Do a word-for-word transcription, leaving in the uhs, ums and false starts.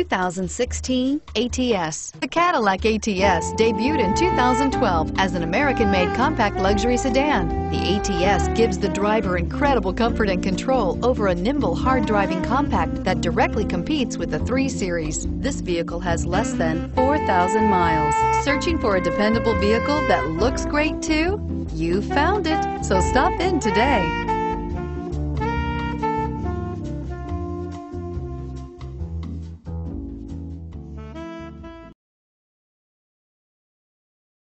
thousand sixteen A T S. The Cadillac A T S debuted in two thousand twelve as an American-made compact luxury sedan. The A T S gives the driver incredible comfort and control over a nimble, hard-driving compact that directly competes with the three series. This vehicle has less than four thousand miles. Searching for a dependable vehicle that looks great too? You found it, so stop in today.